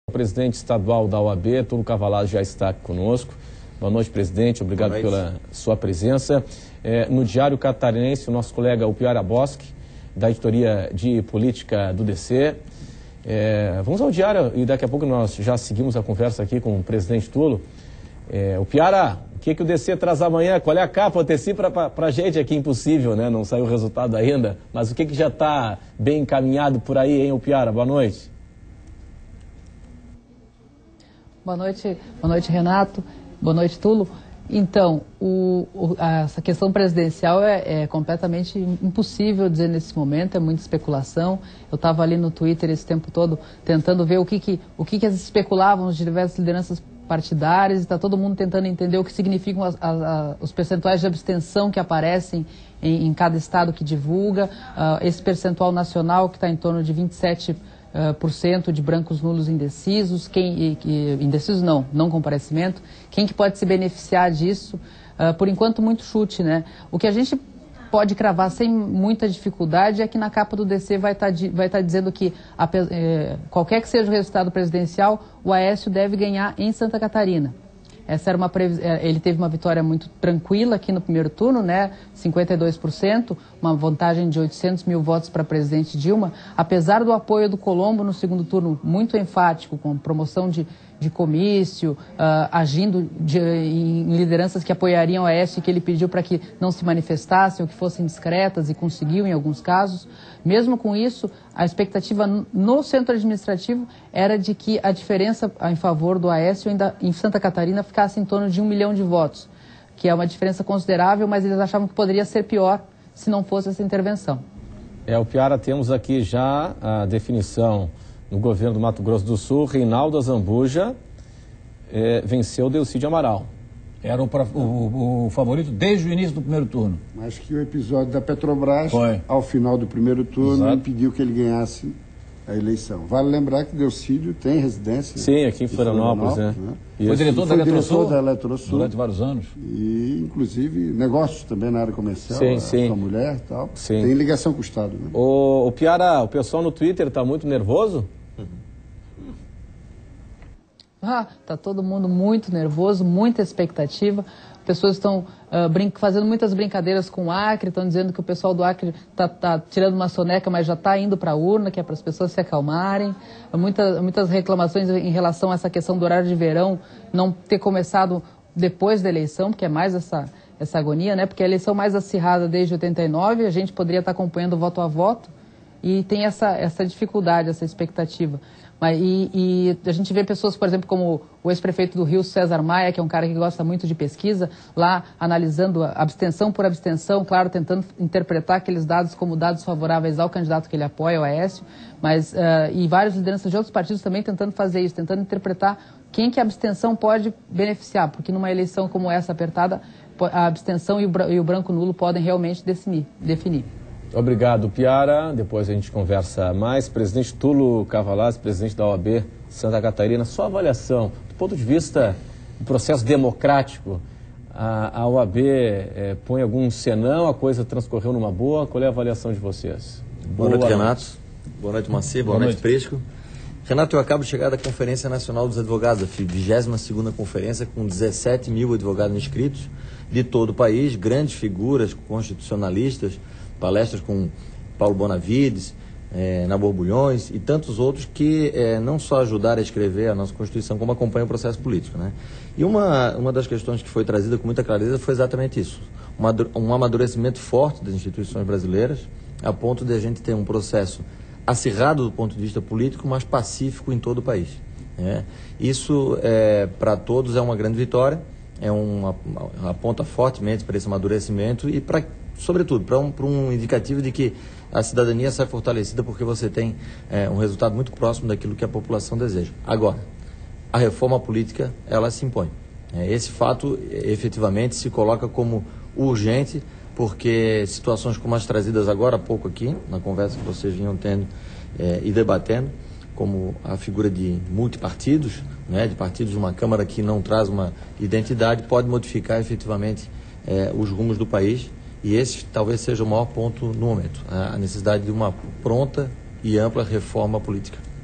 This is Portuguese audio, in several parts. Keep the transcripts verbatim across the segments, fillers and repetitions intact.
O presidente estadual da O A B, Túlio Cavalazzi, já está conosco. Boa noite, presidente. Obrigado noite. pela sua presença. É, no Diário Catarinense, o nosso colega Piara Boschi, da editoria de política do D C. É, vamos ao Diário e daqui a pouco nós já seguimos a conversa aqui com o presidente Túlio. É, o Piara, o que, que o D C traz amanhã? Qual é a capa? Antecipa para a gente aqui, impossível, né? Não saiu o resultado ainda. Mas o que, que já está bem encaminhado por aí, hein, o Piara? Boa noite. Boa noite, boa noite, Renato. Boa noite, Túlio. Então, o, o, a, essa questão presidencial é, é completamente impossível dizer nesse momento, é muita especulação. Eu estava ali no Twitter esse tempo todo tentando ver o que, que, o que, que eles especulavam de diversas lideranças partidárias, e está todo mundo tentando entender o que significam as, as, as, os percentuais de abstenção que aparecem em, em cada estado que divulga, uh, esse percentual nacional que está em torno de vinte e sete por cento. Uh, por cento de brancos nulos indecisos, quem, e, indecisos não, não comparecimento, quem que pode se beneficiar disso? Uh, por enquanto, muito chute, né? O que a gente pode cravar sem muita dificuldade é que na capa do D C vai estar tá, vai tá dizendo que, a, eh, qualquer que seja o resultado presidencial, o Aécio deve ganhar em Santa Catarina. Essa era uma previs... Ele teve uma vitória muito tranquila aqui no primeiro turno, né? cinquenta e dois por cento, uma vantagem de oitocentos mil votos para a presidente Dilma. Apesar do apoio do Colombo no segundo turno muito enfático, com promoção de, de comício, uh, agindo de, em lideranças que apoiariam o Aécio, que ele pediu para que não se manifestassem ou que fossem discretas, e conseguiu em alguns casos. Mesmo com isso, a expectativa no centro administrativo era de que a diferença em favor do Aécio ainda em Santa Catarina ficasse em torno de um milhão de votos, que é uma diferença considerável, mas eles achavam que poderia ser pior se não fosse essa intervenção. É, o Piara, temos aqui já a definição no governo do Mato Grosso do Sul. Reinaldo Azambuja é, venceu Delcídio Amaral. Era o, o, o favorito desde o início do primeiro turno. Mas que o episódio da Petrobras, Foi. ao final do primeiro turno, Exato. impediu que ele ganhasse a eleição. Vale lembrar que Delcídio tem residência... Sim, aqui em Florianópolis, Florianópolis, né? né? Foi diretor, E da, foi Eletrosul, diretor da Eletrosul durante vários anos. E, inclusive, negócios também na área comercial, Sim, a, sim. com a mulher e tal. Sim. Tem ligação com o Estado, né? O, o Piara, o pessoal no Twitter está muito nervoso? Ah, tá todo mundo muito nervoso, muita expectativa. Pessoas estão uh, fazendo muitas brincadeiras com o Acre, estão dizendo que o pessoal do Acre está tá tirando uma soneca, mas já está indo para a urna, que é para as pessoas se acalmarem. Muita, muitas reclamações em relação a essa questão do horário de verão não ter começado depois da eleição, porque é mais essa, essa agonia, né? Porque a eleição mais acirrada desde oitenta e nove, a gente poderia estar acompanhando voto a voto, e tem essa, essa dificuldade, essa expectativa. Mas, e, e a gente vê pessoas, por exemplo, como o ex-prefeito do Rio, César Maia, que é um cara que gosta muito de pesquisa, lá analisando a abstenção por abstenção, claro, tentando interpretar aqueles dados como dados favoráveis ao candidato que ele apoia, o Aécio, mas, uh, e várias lideranças de outros partidos também tentando fazer isso, tentando interpretar quem que a abstenção pode beneficiar, porque numa eleição como essa apertada, a abstenção e o, e o branco nulo podem realmente definir. definir. Obrigado, Piara. Depois a gente conversa mais. Presidente Túlio Cavalazzi, presidente da O A B Santa Catarina, sua avaliação, do ponto de vista do processo democrático, a, a O A B é, põe algum senão, a coisa transcorreu numa boa? Qual é a avaliação de vocês? Boa, boa noite, Renato. Boa noite, Macê. Boa, boa noite, Prisco. Renato, eu acabo de chegar da Conferência Nacional dos Advogados, a vigésima segunda conferência, com dezessete mil advogados inscritos de todo o país, grandes figuras constitucionalistas, palestras com Paulo Bonavides, eh, na Borbulhões e tantos outros que eh, não só ajudaram a escrever a nossa Constituição, como acompanham o processo político, né? E uma, uma das questões que foi trazida com muita clareza foi exatamente isso, uma, um amadurecimento forte das instituições brasileiras, a ponto de a gente ter um processo acirrado do ponto de vista político, mas pacífico em todo o país, né? Isso, eh, para todos, é uma grande vitória, é uma, aponta fortemente para esse amadurecimento e para, sobretudo, para um, para um indicativo de que a cidadania sai fortalecida porque você tem é, um resultado muito próximo daquilo que a população deseja. Agora, a reforma política, ela se impõe. É, esse fato, efetivamente, se coloca como urgente, porque situações como as trazidas agora há pouco aqui, na conversa que vocês vinham tendo é, e debatendo, como a figura de multipartidos, né, de partidos de uma Câmara que não traz uma identidade, pode modificar efetivamente é, os rumos do país. E esse talvez seja o maior ponto no momento, a necessidade de uma pronta e ampla reforma política.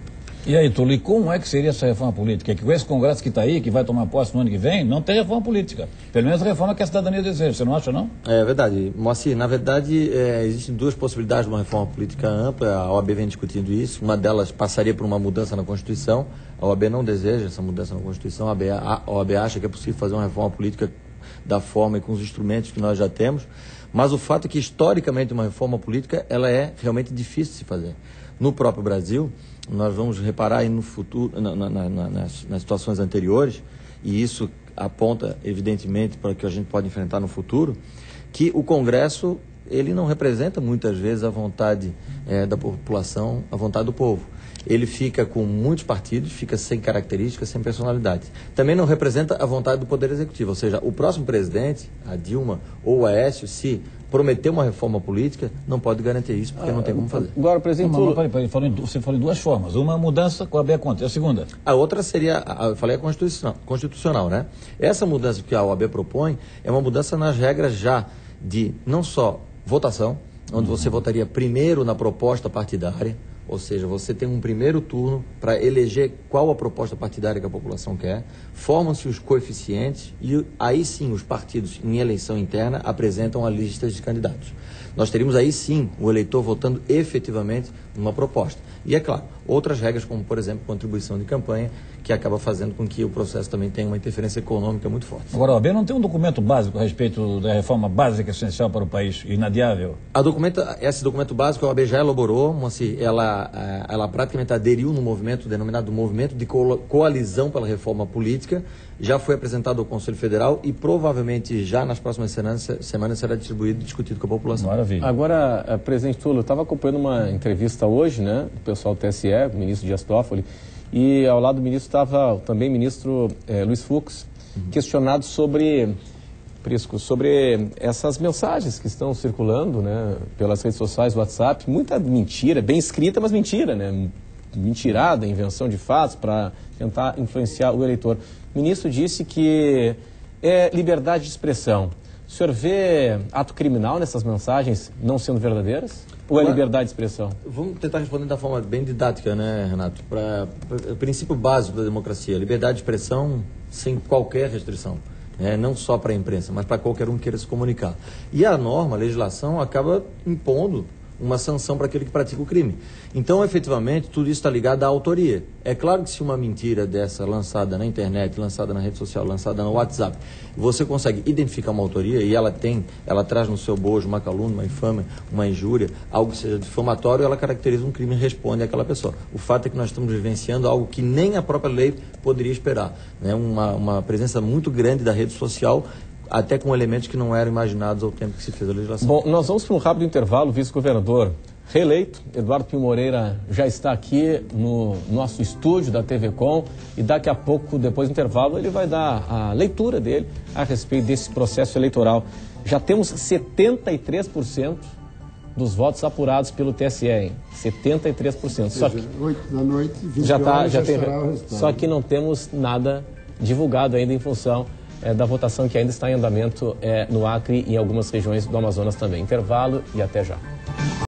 E aí, Túlio, e como é que seria essa reforma política? Que com esse Congresso que está aí, que vai tomar posse no ano que vem, não tem reforma política. Pelo menos a reforma que a cidadania deseja, você não acha, não? É verdade. Moacir, na verdade, é, existem duas possibilidades de uma reforma política ampla, a O A B vem discutindo isso, uma delas passaria por uma mudança na Constituição, a O A B não deseja essa mudança na Constituição, a O A B acha que é possível fazer uma reforma política da forma e com os instrumentos que nós já temos, mas o fato é que, historicamente, uma reforma política, ela é realmente difícil de se fazer. No próprio Brasil, nós vamos reparar aí no futuro, na, na, na, nas, nas situações anteriores, e isso aponta, evidentemente, para o que a gente pode enfrentar no futuro, que o Congresso, ele não representa muitas vezes a vontade é, da população, a vontade do povo. Ele fica com muitos partidos, fica sem características, sem personalidade. Também não representa a vontade do Poder Executivo, ou seja, o próximo presidente, a Dilma ou o Aécio, se prometer uma reforma política, não pode garantir isso, porque ah, não tem como fazer. Agora, presidente... Não, mas, peraí, peraí, você falou em duas formas. Uma mudança com a O A B contra. E a segunda? A outra seria, eu falei, a constitucional, constitucional, né? Essa mudança que a O A B propõe é uma mudança nas regras já de, não só votação, onde uhum. você votaria primeiro na proposta partidária, ou seja, você tem um primeiro turno para eleger qual a proposta partidária que a população quer, formam-se os coeficientes e aí sim os partidos em eleição interna apresentam a lista de candidatos. Nós teríamos aí sim o eleitor votando efetivamente numa proposta. E é claro, outras regras como, por exemplo, contribuição de campanha, que acaba fazendo com que o processo também tenha uma interferência econômica muito forte. Agora, a O A B não tem um documento básico a respeito da reforma básica essencial para o país, inadiável? A documenta, esse documento básico a O A B já elaborou, Moacir, ela, ela praticamente aderiu no movimento denominado Movimento de Coalizão pela Reforma Política, já foi apresentado ao Conselho Federal e provavelmente já nas próximas semanas, semanas será distribuído e discutido com a população. Maravilha. Agora, presidente Túlio, eu estava acompanhando uma entrevista hoje, né, do pessoal do T S E, o ministro Dias Toffoli, e ao lado do ministro estava também o ministro eh, Luiz Fux, uhum. questionado sobre, Prisco, sobre essas mensagens que estão circulando, né, pelas redes sociais, WhatsApp, muita mentira, bem escrita, mas mentira, né, mentirada, invenção de fatos para tentar influenciar o eleitor. O ministro disse que é liberdade de expressão. O senhor vê ato criminal nessas mensagens não sendo verdadeiras? Ou é liberdade de expressão? Vamos tentar responder da forma bem didática, né, Renato? Para o princípio básico da democracia, liberdade de expressão sem qualquer restrição. É, não só para a imprensa, mas para qualquer um que queira se comunicar. E a norma, a legislação, acaba impondo uma sanção para aquele que pratica o crime. Então, efetivamente, tudo isso está ligado à autoria. É claro que se uma mentira dessa lançada na internet, lançada na rede social, lançada no WhatsApp, você consegue identificar uma autoria e ela tem, ela traz no seu bojo uma calúnia, uma infâmia, uma injúria, algo que seja difamatório, ela caracteriza um crime e responde àquela pessoa. O fato é que nós estamos vivenciando algo que nem a própria lei poderia esperar, né? Uma, uma presença muito grande da rede social, até com elementos que não eram imaginados ao tempo que se fez a legislação. Bom, nós vamos para um rápido intervalo. O vice-governador reeleito, Eduardo Pinho Moreira, já está aqui no nosso estúdio da T V Com e daqui a pouco, depois do intervalo, ele vai dar a leitura dele a respeito desse processo eleitoral. Já temos setenta e três por cento dos votos apurados pelo T S E, hein? setenta e três por cento. Só que oito da noite, vinte já tá, horas, já já tem, estará o resultado. Só que não temos nada divulgado ainda em função É, da votação que ainda está em andamento é, no Acre e em algumas regiões do Amazonas também. Intervalo e até já.